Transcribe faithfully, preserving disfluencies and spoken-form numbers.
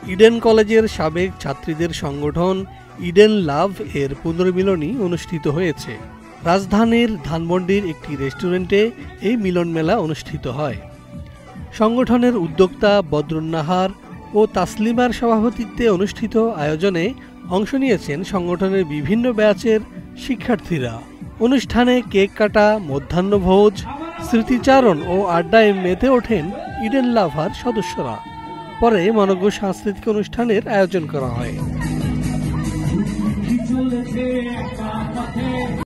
Eden কলেজের সাবেক ছাত্রীদের সংগঠন ইডেন লাভ এর পুনর্মিলনী অনুষ্ঠিত হয়েছে। রাজধানীর ধানমন্ডির একটি রেস্টুরেন্টে এই মিলন মেলা অনুষ্ঠিত হয়। সংগঠনের উদ্যোক্তা বদরুন্নাহার ও তাসলিমার সভাপতিত্বে অনুষ্ঠিত আয়োজনে অংশ নিয়েছেন সংগঠনের বিভিন্ন ব্যাচের শিক্ষার্থীরা। অনুষ্ঠানে কেক কাটা, মধ্যাহ্নভোজ, স্মৃতিচারণ ও আড্ডায় মেতে ওঠেন ইডেন লাভার সদস্যরা। পরে মনোজ্ঞ সাংস্কৃতিক অনুষ্ঠানের আয়োজন করা হয়।